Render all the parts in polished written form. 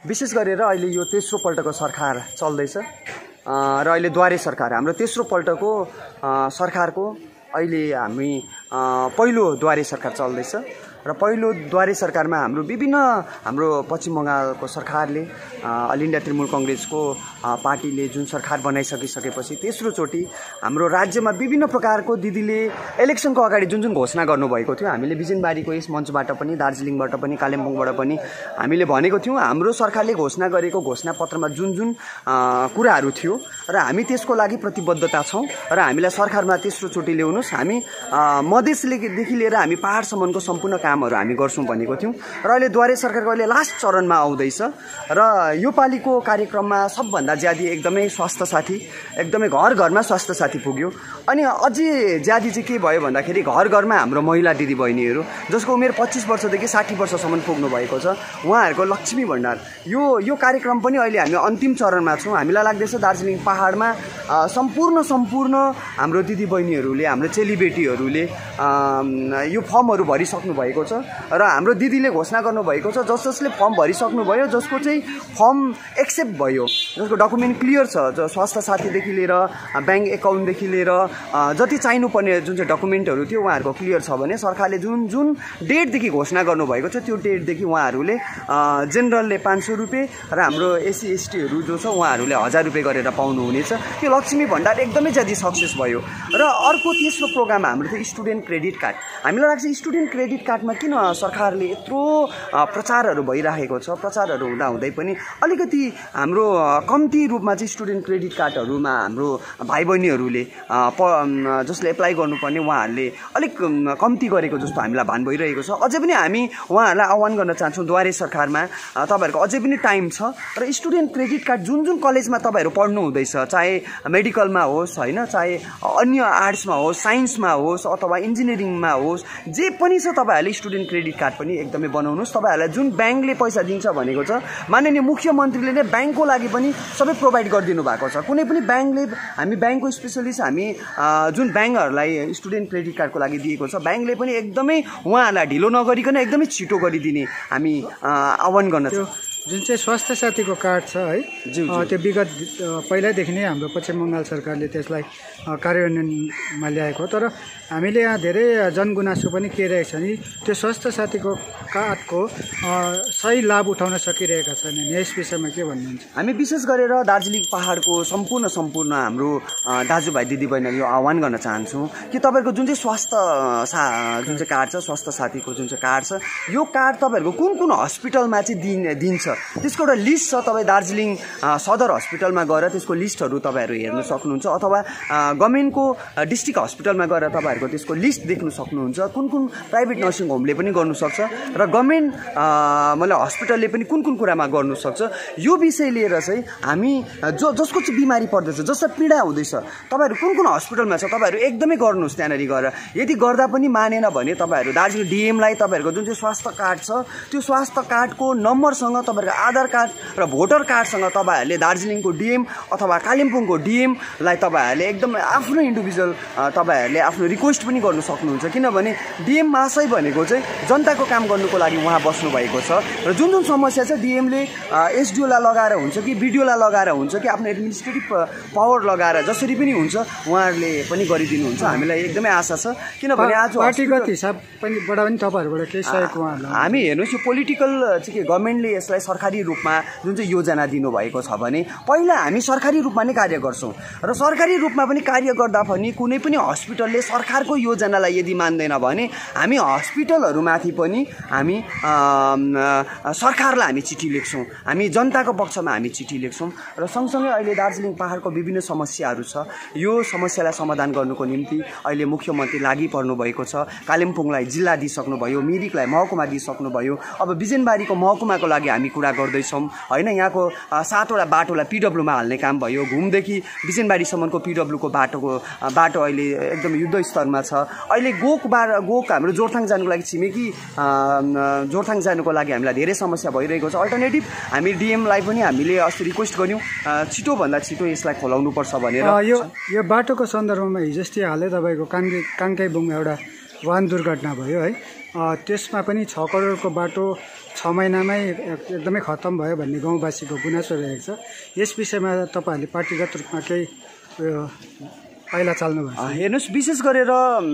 विशेष गरेर अहिले यो तेस्रो पल्टको सरकार चल्दैछ र अहिले द्वारे सरकार हाम्रो तेस्रो पल्टको सरकारको अहिले हामी पहिलो द्वारे सरकार चल्दैछ र पहिलो द्वारे सरकारमा हाम्रो पश्चिम बङ्गालको सरकारले अल इन्डिया तृणमूल कांग्रेसको पार्टीले जुन सरकार बनाइसकेपछि तेस्रो चोटि हाम्रो राज्यमा विभिन्न प्रकारको दिदीले इलेक्सनको अगाडि जुन घोषणा गर्नुभएको थियो हामीले बिजनबारीको यस मञ्चबाट पनि दार्जिलिङबाट पनि कालिम्पोङबाट पनि हामीले भनेको थियौं हाम्रो सरकारले घोषणा गरेको घोषणापत्रमा जुन कुराहरू थियो र हामी त्यसको लागि प्रतिबद्धता छौं र हामीलाई सरकारमा तेस्रो चोटि ल्याउनुस् हामी मधेसदेखि लिएर हामी पहाडसम्मको सम्पूर्ण कामहरू हामी गर्छौं भनेको थियौं र अहिले द्वारे सरकारको अहिले लास्ट चरणमा आउँदैछ र यो पालिको कार्यक्रममा सबभन्दा ज्यादा एकदमै स्वास्थ्य साथी एकदमै घर घरमा स्वास्थ्य साथी पुग्यो अनि अझै ज्यादा चाहिँ के भयो भन्दाखेरि घर घरमा हाम्रो महिला दिदी बहिनीहरू जसको उमेर 25 वर्षदेखि 60 वर्षसम्म पुग्नु भएको छ उहाँहरूको लक्ष्मी भण्डार यो कार्यक्रम पनि अहिले हामी अन्तिम चरणमा छौं हामीलाई लाग्दैछ दार्जिलिङ पहाडमा सम्पूर्ण हाम्रो दिदी बहिनीहरूले हाम्रो चेलीबेटीहरूले यो फर्महरू भरिसक्नु भएको छ र हाम्रो दिदीले घोषणा गर्नु भएको छ जसले फर्म भरिसक्नु भयो जसको चाहिँ फर्म एक्सेप्ट भयो जसको डकुमेन्ट क्लियर छ स्वास्थ्य साथीदेखि लिएर बैंक एकाउन्टदेखि लिएर जति चाहिनुपर्ने जुन चाहिँ डकुमेन्टहरू थियो उहाँहरूको क्लियर छ भने सरकारले जुन डेटदेखि घोषणा गर्नुभएको छ त्यो डेटदेखि उहाँहरूले जेनरलले 500 रुपैयाँ र हाम्रो एससी एसटीहरू जो छ उहाँहरूले 1000 रुपैयाँ गरेर पाउनुहुनेछ त्यो लक्ष्मी भण्डार एकदमै ज्यादा सक्सेस भयो र अर्को तेस्रो प्रोग्राम हाम्रो थियो स्टुडेन्ट क्रेडिट कार्ड हामीलाई लाग्छ स्टुडेन्ट क्रेडिट कार्डमा किन सरकारले यत्रो प्रचारहरू भइरहेको छ प्रचारहरू हुँदै पनि अलिकति हाम्रो कम्ती रूपमा चाहिँ स्टुडेन्ट क्रेडिट कार्डहरूमा हाम्रो भाइ बहिनीहरूले जसले एप्लाई गर्नुपर्ने उहाँहरूले अलिक कम्ती गरेको जस्तो हामीलाई भान भइरहेको छ अझै पनि हामी उहाँहरूलाई आह्वान गर्न चाहन्छौँ द्वारे सरकारमा तपाईहरुको अझै पनि टाइम छ र स्टुडेन्ट क्रेडिट कार्ड जुन कलेजमा तपाईहरु पढ्नु हुँदैछ चाहे मेडिकलमा होस् हैन चाहे अन्य आर्ट्समा होस् साइन्समा होस् अथवा इन्जिनियरिङमा होस् जे पनि छ तपाईहरुले स्टुडेन्ट क्रेडिट कार्ड पनि एकदमै बनाउनुस् तपाईहरुलाई जुन बैंकले पैसा दिन्छ भनेको छ माननीय मुख्यमन्त्रीले नै बैंकको लागि पनि सबै प्रोवाइड गरिदिनु भएको छ कुनै पनि बैंकले हामी बैंकको स्पेशलिस्ट हामी जुन बैंकहरुलाई स्टुडेन्ट क्रेडिट कार्डको लागि दिएको छ बैंकले पनि एकदमै उहाँहरुलाई ढिलो नगरिकन एकदमै छिटो गरिदिने हामी आह्वान गर्न चाहन्छौँ जुन चाहिँ स्वास्थ्य साथीको कार्ड छ है त्यो विगत पहिल्यैदेखि नै हाम्रो पश्चिम बङ्गाल सरकारले त्यसलाई कार्यान्वयनमा ल्याएको तर हामीले यहाँ धेरै जनगुनासो पनि केरेको छ नि त्यो स्वास्थ्य साथीको कार्डको सही लाभ उठाउन सकिरहेका छैनन् यस विषयमा के भन्नुहुन्छ हामी विशेष गरेर दार्जिलिङ पहाडको सम्पूर्ण हाम्रो दाजुभाइ दिदीबहिनीहरू यो आह्वान गर्न चाहन्छौँ कि तपाईहरुको जुन चाहिँ जुन चाहिँ कार्ड छ स्वास्थ्य साथीको जुन चाहिँ कार्ड छ यो कार्ड तपाईहरुको कुन हस्पिटलमा चाहिँ दिन्छ त्यसको एउटा लिस्ट छ तपाई दार्जिलिङ सदर हस्पिटलमा गएर त्यसको लिस्टहरू तपाईहरु हेर्न सक्नुहुन्छ अथवा गभर्नमेन्टको डिस्ट्रिक्ट हस्पिटलमा गएर तपाईहरुको त्यसको लिस्ट देख्न सक्नुहुन्छ कुन प्राइभेट नर्सिङ होमले पनि गर्नु सक्छ र गभर्नमेन्ट मतलब हस्पिटलले पनि कुन कुरामा गर्नु सक्छ यो विषय लिएर चाहिँ हामी जसको चाहिँ बिमारी पर्दैछ जसलाई पीडा हुँदैछ तपाईहरु कुन हस्पिटलमा छ तपाईहरु एकदमै गर्नुस् त्यहाँनेरि गएर यदि गर्दा पनि मानेन भने तपाईहरु दार्जिलिङ डीएम लाई तपाईहरुको जुन चाहिँ स्वास्थ्य कार्ड छ त्यो स्वास्थ्य कार्डको नम्बरसँग तपाईहरुको आधार कार्ड र भोटर कार्डसँग तपाईहरुले दार्जिलिङको डीएम अथवा कालिम्पोङको डीएम लाई तपाईहरुले एकदम आफ्नो इन्डिभिजुअल तपाईहरुले आफ्नो रिक्वेस्ट पनि गर्न सक्नुहुन्छ किनभने डीएम महाशय भनेको चाहिँ जनताको काम गर्नुको लागि उहाँ बस्नु भएको छ र जुन समस्या छ डीएम ले एसडीओ लाई लगाएर हुन्छ कि बीडीओ लाई लगाएर हुन्छ कि आफ्नो एडमिनिस्ट्रेटिभ पावर लगाएर जसरी पनि हुन्छ उहाँहरुले पनि गरिदिनु हुन्छ हामीलाई एकदमै आशा छ किनभने आज पार्टीगत हिसाबबाट पनि तपाईहरुबाट केही सहयोग उहाँहरुलाई हामी हेर्नुस् यो पोलिटिकल चाहिँ के गभर्नमेन्टले यसलाई सरकारी रूपमा जुन चाहिँ योजना दिनुभएको छ भने पहिला हामी सरकारी रूपमा नै कार्य गर्छौं र सरकारी रूपमा पनि कार्य गर्दा पनि कुनै पनि हस्पिटलले सरकारको योजनालाई यदि मान्दैन भने हामी हस्पिटलहरुमाथि पनि हामी सरकारलाई हामी चिठी लेख्छौं हामी जनताको पक्षमा हामी चिठी लेख्छौं र सँगसँगै अहिले दार्जिलिङ पहाडको विभिन्न समस्याहरू छ यो समस्यालाई समाधान गर्नुको निम्ति अहिले मुख्यमन्त्री लागि पर्नु भएको छ कालिम्पोङलाई जिल्ला दिइसक्नु भयो मिरिकलाई महकुमा दिइसक्नु भयो अब बिजनबारीको महकुमाको लागि हामी कुरा गर्दैछौं हैन यहाँको 7 वटा बाटोलाई पीडब्ल्यू मा हाल्ने काम भयो घुमदेखि बिजनबारीसम्मको पीडब्ल्यू को बाटो अहिले एकदम युद्ध स्तरमा छ अहिले गोक हाम्रो जोरथाङ जानुको लागि छिमेकी जोरथाङ जानुको लागि हामीलाई धेरै समस्या भइरहेको छ अल्टरनेटिभ हामी डीएम लाई पनि हामीले अस्ति रिक्वेस्ट गर्यौं छिटो भन्दा छिटो यसलाई खोलाउनु पर्छ भनेर यो बाटोको सन्दर्भमा हिजोस्टी हालै तपाईको काङ्केबुङ एउटा वाहन दुर्घटना भयो है, त्यसमा पनि 6 करोडको बाटो 6 महिनामै एकदमै खत्तम भयो भन्ने गाउँवासीको गुनासो रहेको छ। यस विषयमा तपाईँहरूले पार्टीगत रूपमा केही पाइला चाल्नुभएको छ? हेर्नुहोस्, विशेष गरेर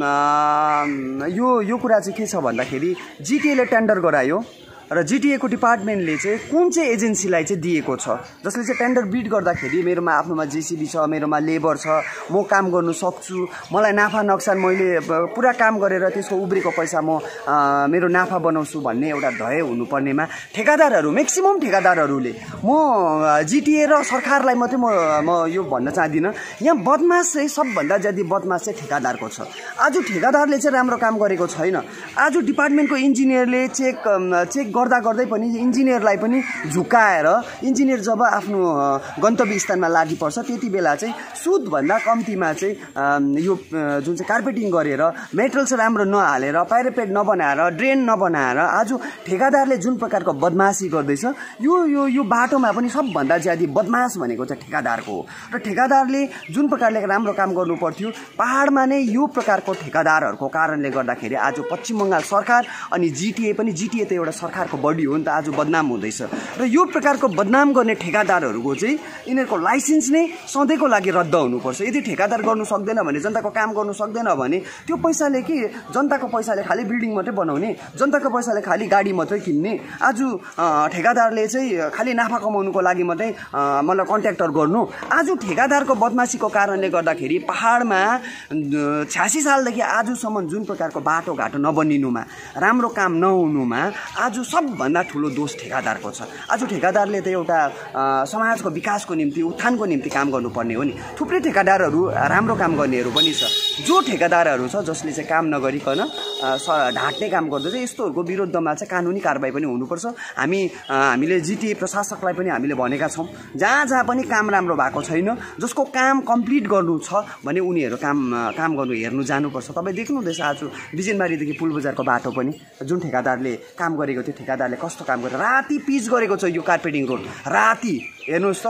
यो कुरा चाहिँ के छ भन्दाखेरि जिटिएले टेन्डर गरायो र जिटिएको डिपार्टमेन्टले चाहिँ कुन चाहिँ एजेन्सीलाई चाहिँ दिएको छ, जसले चाहिँ टेन्डर बिड गर्दाखेरि मेरोमा आफ्नोमा जेसिबी छ, मेरोमा लेबर छ, म काम गर्नु सक्छु, मलाई नाफा नोक्सान मैले पुरा काम गरेर त्यसको उब्रेको पैसा म मेरो नाफा बनाउँछु भन्ने एउटा ध्येय हुनुपर्नेमा ठेकादारहरू, म्याक्सिमम ठेकादारहरूले, म जिटिए र सरकारलाई मात्रै म यो भन्न चाहदिनँ, यहाँ बदमास चाहिँ सबभन्दा ज्यादा बदमास चाहिँ ठेकादारको छ। आज ठेकादारले चाहिँ राम्रो काम गरेको छैन। आज डिपार्टमेन्टको इन्जिनियरले चेक गर्दा गर्दै पनि इन्जिनियरलाई पनि झुकाएर इन्जिनियर जब आफ्नो गन्तव्य स्थानमा लागि पर्छ त्यति बेला चाहिँ सुदभन्दा कम्तीमा चाहिँ यो जुन चाहिँ कार्पेटिङ गरेर मेटेरियल्स राम्रो नहालेर प्यारापेट नबनाएर ड्रेन नबनाएर आज ठेकादारले जुन प्रकारको बदमासी गर्दैछ यो बाटोमा पनि सबभन्दा ज्यादा बदमास भनेको चाहिँ ठेकादारको हो। र ठेकादारले जुन प्रकारले राम्रो काम गर्नु पर्थ्यो पहाडमा नै यो प्रकारको ठेकादारहरूको कारणले गर्दाखेरि आज पश्चिम बङ्गाल सरकार अनि जिटिए पनि, जिटिए त एउटा सरकार बडी हो नि त, आज बदनाम हुँदैछ। र यो प्रकारको बदनाम गर्ने ठेकादारहरूको चाहिँ यिनीहरूको लाइसेन्स नै सधैँको लागि रद्द हुनुपर्छ। यदि ठेकादार गर्नु सक्दैन भने, जनताको काम गर्नु सक्दैन भने त्यो पैसाले के जनताको पैसाले खालि बिल्डिङ मात्रै बनाउने, जनताको पैसाले खालि गाडी मात्रै किन्ने, आज ठेकादारले चाहिँ खालि नाफा कमाउनुको लागि मात्रै मतलब कन्ट्र्याक्टर गर्नु। आज ठेकादारको बदमासीको कारणले गर्दाखेरि पहाडमा 86 सालदेखि आजसम्म जुन प्रकारको बाटोघाटो नबनिनुमा, राम्रो काम नहुनुमा आज सबभन्दा ठुलो दोष ठेकादारको छ। आज ठेकादारले त एउटा समाजको विकासको निम्ति, उत्थानको निम्ति काम गर्नुपर्ने हो नि। थुप्रै ठेकादारहरू राम्रो काम गर्नेहरू पनि छ। जो ठेकादारहरू छ जसले चाहिँ काम नगरिकन ढाँट्ने काम गर्दछ, यस्तोहरूको विरुद्धमा चाहिँ कानुनी कारबाही पनि हुनुपर्छ। हामीले जिटिए प्रशासकलाई पनि हामीले भनेका छौँ, जहाँ पनि काम राम्रो भएको छैन, जसको काम कम्प्लिट गर्नु छ भने उनीहरू काम गर्नु हेर्नु जानुपर्छ। तपाईँ देख्नुहुँदैछ आज बिजनबारीदेखि पुलबजारको बाटो पनि जुन ठेकादारले काम गरेको थियो, ठेकादारले कस्तो काम गरेर राति पिच गरेको छ यो कार्पेटिङ रोड, राति हेर्नुहोस् त।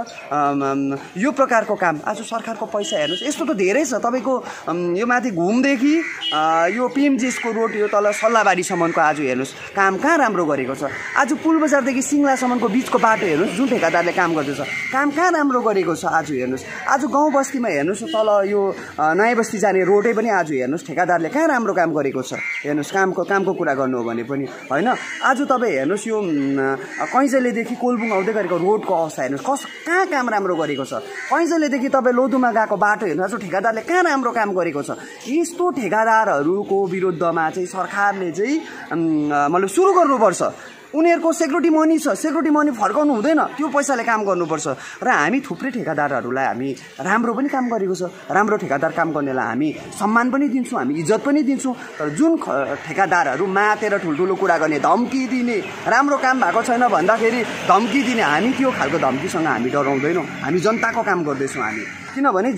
यो प्रकारको काम आज सरकारको पैसा हेर्नुहोस्, यस्तो त धेरै छ। तपाईँको यो माथि घुमदेखि यो पिएमजिएसको रोड यो तल सल्लाहबारीसम्मको आज हेर्नुहोस् काम कहाँ राम्रो गरेको छ। आज पुलबजारदेखि सिङ्लासम्मको बिचको बाटो हेर्नुहोस्, जुन ठेकादारले काम गर्दैछ काम कहाँ राम्रो गरेको छ। आज हेर्नुहोस्, आज गाउँ बस्तीमा हेर्नुहोस्, तल यो नयाँ बस्ती जाने रोडै पनि आज हेर्नुहोस् ठेकादारले कहाँ राम्रो काम गरेको छ। हेर्नुहोस्, कामको कुरा गर्नु हो भने पनि होइन। आज तपाईँ हेर्नुहोस्, यो कैँजलेदेखि कोलबुङ आउँदै गरेको रोडको अवस्था हेर्नुहोस्, कहाँ काम राम्रो गरेको छ। कैँजलेदेखि तपाईँ लोधुमा गएको बाटो हेर्नुहोस्, आज ठेकादारले कहाँ राम्रो काम गरेको छ। यस्तो ठेकादारहरूको विरुद्धमा चाहिँ सरकारले चाहिँ मतलब सुरु गर्नुपर्छ। उनीहरूको सेक्युरिटी मनी छ, सेक्युरिटी मनी फर्काउनु हुँदैन, त्यो पैसाले काम गर्नुपर्छ। र हामी थुप्रै ठेकादारहरूलाई हामी राम्रो पनि काम गरेको छ, राम्रो ठेकादार काम गर्नेलाई हामी सम्मान पनि दिन्छौँ, हामी इज्जत पनि दिन्छौँ। तर जुन ठेकादारहरू मातेर ठुल्ठुलो कुरा गर्ने, धम्की दिने, राम्रो काम भएको छैन भन्दाखेरि धम्की दिने, हामी त्यो खालको धम्कीसँग हामी डराउँदैनौँ। हामी जनताको काम गर्दैछौँ। किनभने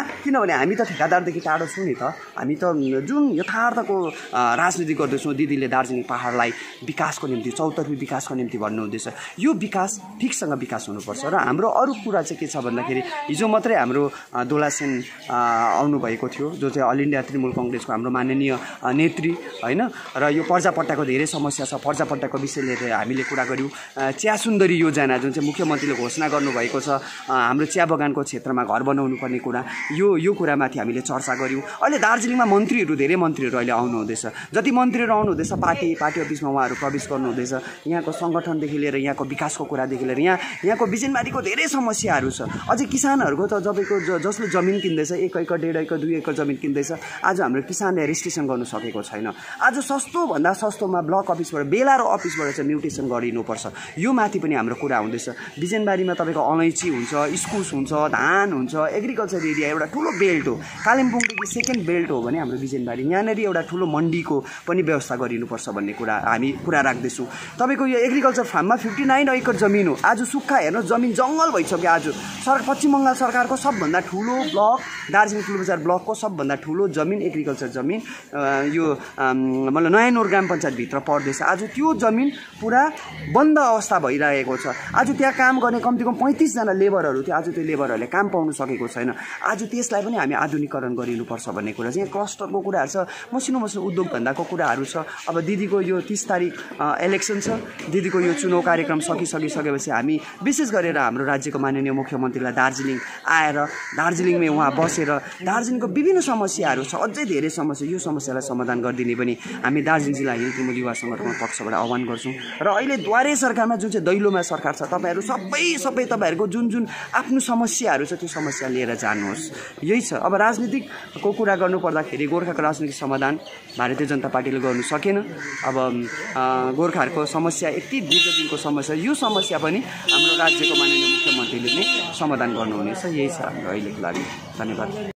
हामी त ठेकादारदेखि टाढो छौँ नि त। हामी त जुन यथार्थको राजनीति गर्दैछौँ, दिदीले दार्जिलिङ पहाडलाई विकासको निम्ति, चौतर्फी विकासको निम्ति भन्नुहुँदैछ। यो विकास ठिकसँग विकास हुनुपर्छ। र हाम्रो अरू कुरा चाहिँ के छ भन्दाखेरि हिजो मात्रै हाम्रो दोलासेन आउनुभएको थियो, जो चाहिँ अल इन्डिया तृणमूल कङ्ग्रेसको हाम्रो माननीय नेत्री होइन। र यो पर्जापट्टाको धेरै समस्या छ, पर्जापट्टाको विषय लिएर हामीले कुरा गऱ्यौँ। चिया सुन्दरी योजना जुन चाहिँ मुख्यमन्त्रीले घोषणा गर्नुभएको छ, हाम्रो चिया बगानको क्षेत्रमा घर बनाउनु पर्ने कुरा, यो कुरामाथि हामीले चर्चा गऱ्यौँ। अहिले दार्जिलिङमा धेरै मन्त्रीहरू अहिले आउनुहुँदैछ। जति मन्त्रीहरू आउनुहुँदैछ पार्टी अफिसमा उहाँहरू प्रवेश गर्नुहुँदैछ। यहाँको सङ्गठनदेखि लिएर यहाँको विकासको कुरादेखि लिएर यहाँको बिजनबारीको धेरै समस्याहरू छ। अझै किसानहरूको त जसले जमिन किन्दैछ, 1 एकड 1.5 एकड 2 एकड जमिन किन्दैछ, आज हाम्रो किसानले रेजिस्ट्रेसन गर्नु सकेको छैन। आज सस्तोभन्दा सस्तोमा ब्लक अफिसबाट, बेलारो अफिसबाट चाहिँ म्युटेसन गरिनुपर्छ। यो माथि पनि हाम्रो कुरा हुँदैछ। बिजनबारीमा तपाईँको अलैँची हुन्छ, इस्कुस हुन्छ, धान हुन्छ, एग्रिकल्चर एरिया एउटा ठुलो बेल्ट हो। कालिम्पोङदेखि सेकेन्ड बेल्ट हो भने हाम्रो बिजनबारी, यहाँनिर एउटा ठुलो मन्डीको पनि व्यवस्था गरिनुपर्छ भन्ने हामी कुरा राख्दैछौँ। तपाईँको यो एग्रिकल्चर फार्ममा 59 एकड जमिन हो। आज सुक्खा हेर्नुहोस्, जमिन जङ्गल भइसक्यो। आज पश्चिम बङ्गाल सरकारको सबभन्दा ठुलो ब्लक, दार्जिलिङ पुलबजार ब्लकको सबभन्दा ठुलो जमिन एग्रिकल्चर जमिन यो मतलब नयाँ नोर ग्राम पञ्चायतभित्र पर्दैछ। आज त्यो जमिन पुरा बन्द अवस्था भइरहेको छ। आज त्यहाँ काम गर्ने कम्तीकम 35 जना लेबरहरू थियो, आज त्यो लेबरहरूले काम पाउनु सकेको सकेको छैन। आज त्यसलाई पनि हामी आधुनिकीकरण गरिनुपर्छ भन्ने कुरा चाहिँ क्लस्टरको कुराहरू छ, मसिनो उद्योग धन्दाको कुराहरू छ। अब दिदीको यो 30 तारिक इलेक्सन छ, दिदीको यो चुनाव कार्यक्रम सकिसकेपछि हामी विशेष गरेर हाम्रो राज्यको माननीय मुख्यमन्त्रीलाई दार्जिलिङ आएर दार्जिलिङमै उहाँ बसेर दार्जिलिङको विभिन्न समस्याहरू छ, अझै धेरै समस्या, यो समस्यालाई समाधान गरिदिने पनि हामी दार्जिलिङ जिल्ला हिल तृणमूल युवा सङ्गठनको पक्षबाट आह्वान गर्छौँ। र अहिले द्वारे सरकारमा जुन चाहिँ दैलोमा सरकार छ, तपाईँहरू सबै तपाईँहरूको जुन आफ्नो समस्याहरू छ त्यो समस्या लिएर जानुहोस्। यही छ। अब राजनीतिकको कुरा गर्नुपर्दाखेरि गोर्खाको राजनीतिक समाधान भारतीय जनता पार्टीले गर्नु सकेन। अब गोर्खाहरूको समस्या यति दीर्घदिनको समस्या, यो समस्या पनि हाम्रो राज्यको माननीय मुख्यमन्त्रीले नै समाधान गर्नुहुनेछ। यही छ हाम्रो अहिलेको लागि। धन्यवाद।